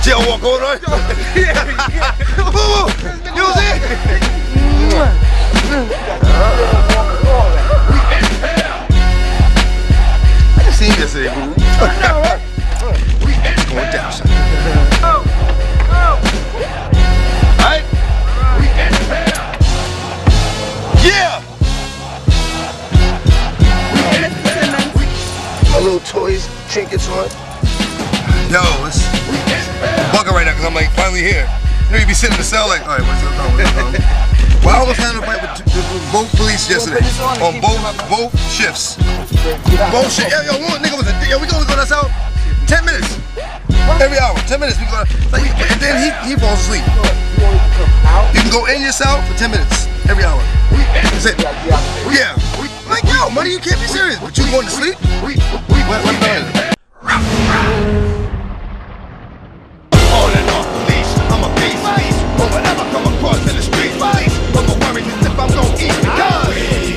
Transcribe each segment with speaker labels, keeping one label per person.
Speaker 1: Jail walk on, right? Yeah. You know what I'm saying? I just seen this yesterday, boo. Going down, son. Alright? Yeah! My little toys, trinkets on. Yo, it's bugging right now because I'm like finally here. You know, you be sitting in the cell like, alright, what's up? Well, I almost had a fight with both police yesterday on both shifts. Both shifts. Yo, one nigga was yo, we gonna go this out 10 minutes every hour. 10 minutes. We gonna like, and then he falls asleep. You can go in your cell for 10 minutes every hour. That's it. Yeah. Like yo, money, you can't be serious. But you going to sleep? What the on and off the leash, I'm a beast. Or whatever come across in the streets, police. But my worries is if I'm gon' eat because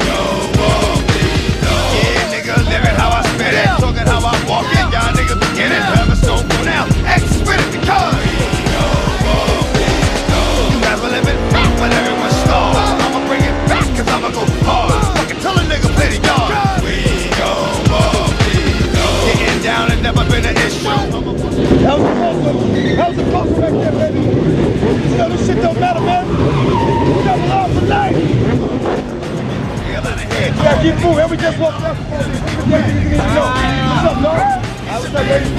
Speaker 1: yeah, nigga, living how I spit it, talking how I walk it. Y'all niggas beginning, never stone go down. Spit it because you never live it when everyone stalls. I'ma bring it back cause I'ma go hard. Fucking tell a nigga play the yard. Getting down has never been an issue. How's the close back there, baby? You know, this shit don't matter, man. We got love for life. Yeah, keep moving. And we just walked up. What's up, no? What's up, baby?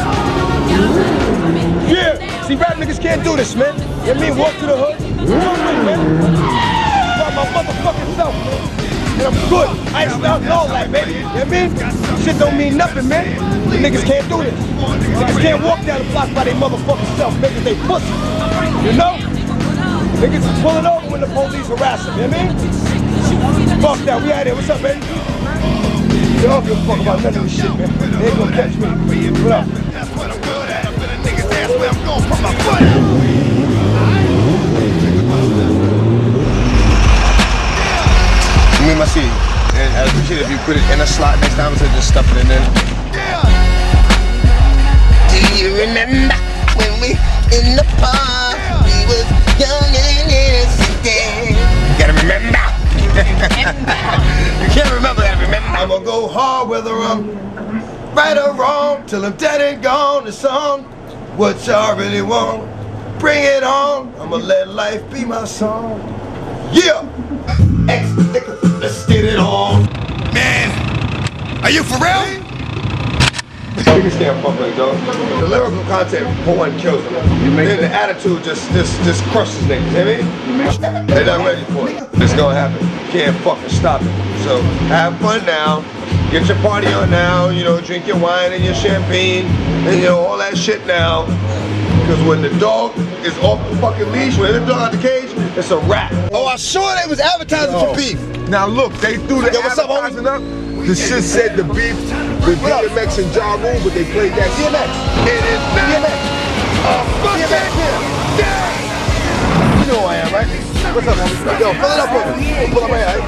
Speaker 1: Yeah. See, rap niggas can't do this, man. You know what I mean? Walk to the hood. You know what I mean, man? By my motherfucking self, man. And I'm good. I ain't stuck all that, baby. You know what I mean? Shit don't mean nothing, man. The niggas can't do this. Niggas can't walk down the block by their motherfucking self. Niggas, they pussy. You know? Niggas is pulling over when the police harass them. You know what I mean? Fuck that. We out here. What's up, baby? You don't give a fuck about none of this shit, man. They ain't gonna catch me. What up? That's what I'm good at. Up in a nigga's ass where I'm going from my foot. I see you. And I appreciate if you put it in a slot next time instead of just stuffing it in. Do you remember when we in the park? We was young and innocent. You gotta remember. You can't remember that, remember? I'ma go hard whether I'm right or wrong till I'm dead and gone. The song, what y'all really want? Bring it on. I'ma let life be my song. Yeah. Let's get it on. Man, are you for real? Niggas can't fuck like dog. The lyrical content for one kills them. Then the attitude just crushes niggas, you know what I mean? They're not ready for it. It's gonna happen. You can't fucking stop it. So have fun now. Get your party on now, you know, drink your wine and your champagne and you know all that shit now. Because when the dog is off the fucking leash, when the dog out the cage, it's a wrap. Oh, I saw they was advertising for beef.
Speaker 2: Now look, they threw the advertising up. The shit said the beef with DMX and Ja Rule, but they played that
Speaker 1: DMX. It is DMX. DMX. Yeah. You know who I am, right? What's up, homie? Yo, fill it up with me. Pull up right here.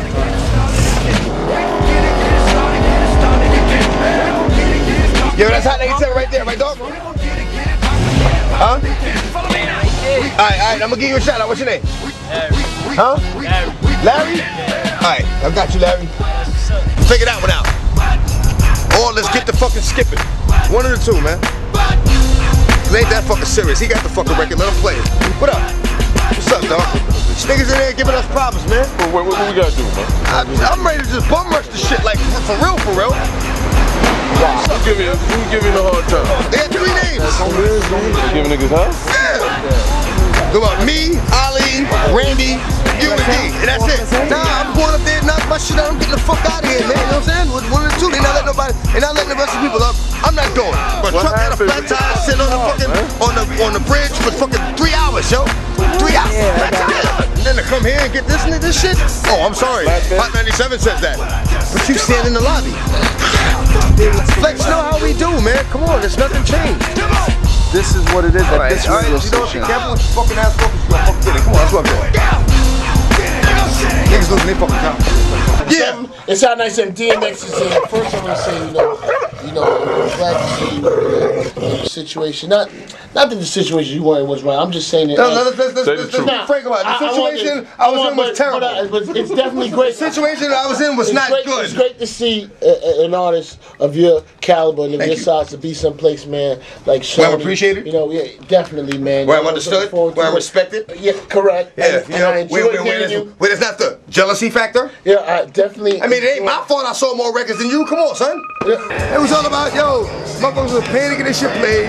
Speaker 1: Yo, that's Hot 97 right there, right, dog? Huh? Alright, I'm gonna give you a shout out. What's your name?
Speaker 3: Larry.
Speaker 1: Huh? Larry?
Speaker 3: Yeah.
Speaker 1: Alright, I got you, Larry. Figure that one out. Or let's get the fucking skipping. One of the two, man. It ain't that fucking serious. He got the fucking record. Let him play it. What up? What's up, dog? These niggas in there giving us problems, man.
Speaker 2: What we gotta do, man?
Speaker 1: I'm ready to just bum rush the shit, like for real, for real.
Speaker 2: Wow. Who's giving you a hard time?
Speaker 1: They got 3 names.
Speaker 2: You giving niggas huh?
Speaker 1: Yeah. Go about me, Ali, Randy, you and D, and that's it. Nah, I'm going up there, knock my shit out, I'm getting the fuck out of here, man. You know what I'm saying? One of the two, they not letting nobody, they not letting the rest of the people up. I'm not going. But truck had a flat tire sitting on the fucking on the bridge for fucking 3 hours, yo. 3 hours. Flat tire. And then to come here and get this shit. Oh, I'm sorry. Hot 97 says that. But you stand in the lobby. Flex, know how we do, man. Come on, there's nothing changed.
Speaker 4: This is what it is.
Speaker 1: Alright, you know what? Be careful with your fucking ass focus. You gonna fucking get it. Come on, that's what I'm doing. Niggas losing their fucking time. Yeah.
Speaker 4: It's Hot 97. DMX is here. First, I'm gonna say, you know, I'm glad to see you in the situation. Not that the situation you were in was right. I'm just saying that.
Speaker 2: No, let's frank about it. The situation I was in was terrible.
Speaker 4: But it's definitely great.
Speaker 2: The situation I was in was not good.
Speaker 4: It's great to see an artist of your caliber and of your size to be someplace, man, like Sean.
Speaker 2: Well, appreciated.
Speaker 4: You know, yeah, definitely, man.
Speaker 2: Where I'm understood, where I'm respected.
Speaker 4: Yeah, correct.
Speaker 2: Yeah,
Speaker 4: and I enjoy
Speaker 2: where there's not the jealousy factor.
Speaker 4: Yeah, I definitely.
Speaker 2: I mean, it ain't my fault I sold more records than you. Come on, son. Yeah. It was all about, yo, motherfuckers were paying to get this shit played.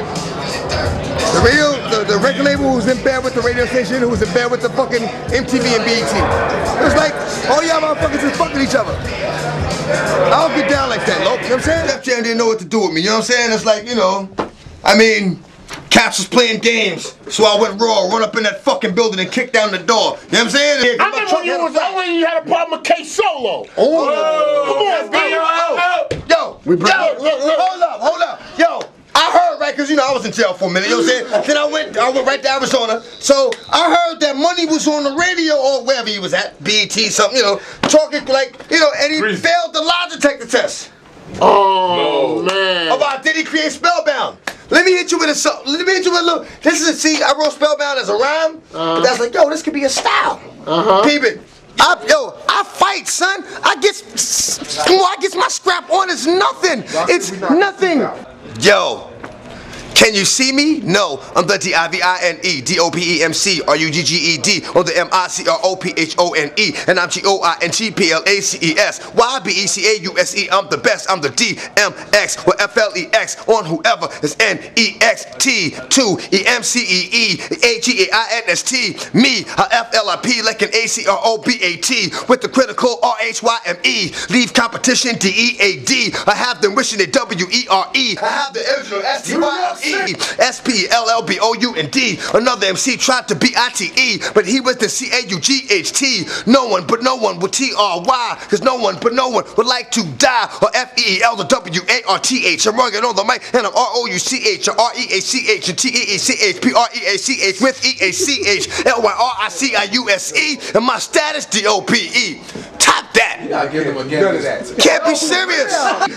Speaker 2: The record label who was in bed with the radio station, who was in bed with the fucking MTV and BET. It was like, all y'all motherfuckers is fucking each other. I don't get down like that, low. You know what I'm saying? Def Jam didn't know what to do with me, you know what I'm saying? It's like, you know, I mean, Caps was playing games, so I went raw, run up in that fucking building and kick down the door. You know what I'm saying?
Speaker 4: I remember when you had a problem with K-Solo. Oh, come on, B.
Speaker 2: Yo, hold up. Yo, I heard, right, because, you know, I was in jail for a minute, you know what I'm saying? Then I went right to Arizona. So I heard that Money was on the radio or wherever he was at, BET, something, you know, talking like, you know, and he failed the lie detector test.
Speaker 4: Oh, man.
Speaker 2: About did he create Spellbound? Let me hit you with a little. This is see, I wrote Spellbound as a rhyme, but that's like, yo, this could be a style. Peep it. I fight, son. I get my scrap on. It's nothing. It's nothing. Yo. Can you see me? No, I'm the D-I-V-I-N-E, D-O-P-E-M-C, R-U-G-G-E-D, or the M-I-C-R-O-P-H-O-N-E, and I'm G-O-I-N-G-P-L-A-C-E-S, Y-B-E-C-A-U-S-E, I'm the best, I'm the D-M-X, or F-L-E-X, on whoever is N-E-X-T, 2, E-M-C-E-E, A-G-A-I-N-S-T, me, F-L-I-P, like an A-C-R-O-B-A-T, with the critical R-H-Y-M-E, leave competition, D-E-A-D, I have them wishing it W-E-R-E, I have the original S-T-Y-L-E. S-P-L-L-B-O-U-N-D. Another MC tried to be I-T-E, but he was the C-A-U-G-H-T. No one would T-R-Y, cause no one would like to die. Or F-E-E-L to W-A-R-T-H. I'm rugged on the mic, and I'm R-O-U-C-H, or R-E-A-C-H, and T-E-E-C-H, P-R-E-A-C-H, with E-A-C-H, L-Y-R-I-C-I-U-S-E, and my status, D-O-P-E. Top that.
Speaker 3: You gotta give them again to that.
Speaker 2: Can't be serious.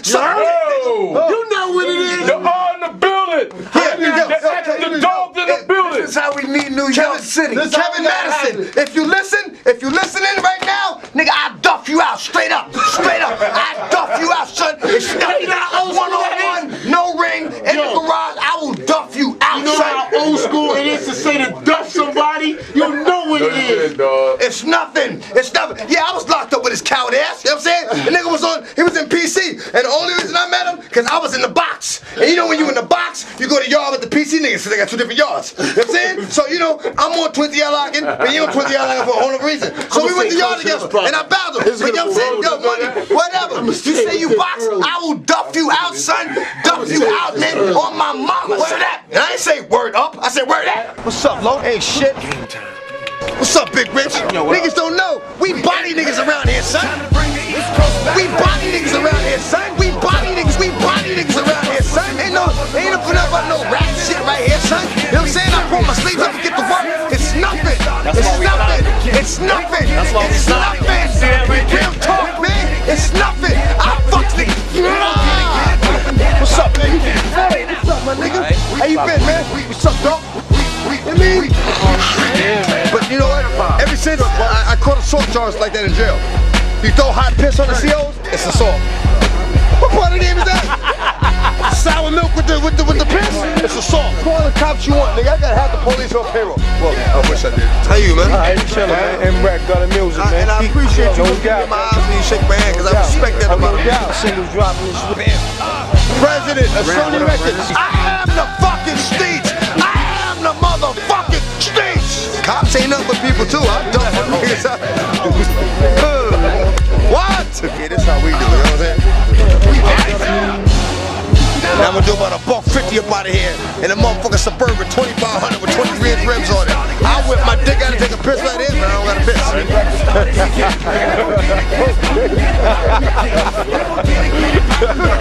Speaker 4: You know what it is.
Speaker 3: You're on the building. The dogs in the building.
Speaker 2: This is how we need New York City. Kevin Madison, if you listening right now, nigga, I duff you out straight up. I duff you out, son. It's one-on-one, no ring, in the garage. I will duff you out,
Speaker 4: son. You know how old school it is to say to duff somebody? You know what it is.
Speaker 2: It's nothing. Yeah, I was locked up with his coward ass. You know what I'm saying? The nigga he was in PC, and the only reason I met him, because I was in the box. And you know when you in the box, you go to yard with the PC niggas, so they got two different yards. You know what I'm saying? So, you know, I'm on 20 yard locking, and you on 20 yard locking for a whole other reason. So we went to yard together, and I battled him. But you know what I'm saying? Yo, money, whatever. You say you box, I will duff you out, son. Duff you out, nigga, on my mama. Word that. And I ain't say word up, I said word that. What's up, Lo? Ain't shit. What's up, Big Rich? Niggas don't know. We body niggas around here, son. We body niggas around here, son. We body niggas around here, son. Ain't no about no rap shit right here, son. You know what I'm saying? I pull my sleeves up and get to work. It's nothing. It's nothing. Real talk, man. It's nothing. I fuck niggas. What's up, nigga? Hey, what's up, my nigga? How you been, man? What's up, dog? You mean? But you know what? Ever since I caught assault charge like that in jail. You throw hot piss on the COs, it's assault. What part of the game is that? Sour milk with the piss? It's assault. Call the cops you want, nigga. I gotta have the police on payroll. Well, I wish I did. How you, man?
Speaker 3: Alright, chillin', man. M-Rack got a music, man.
Speaker 2: And I appreciate you looking in my eyes when you shake my hand, because I respect that about you.
Speaker 3: Singles dropping this shit.
Speaker 2: President of Sony Records. I am the fucking streets. I am the motherfucking streets. Cops ain't nothing but people too. I dump my niggas out. What? Okay, this how we do it, you know what I'm saying? Now I'm gonna do about $150 up out of here in a motherfucking Suburban 2500 with 20 red rims on it. I whip my dick out and take a piss like this, but I don't got a piss.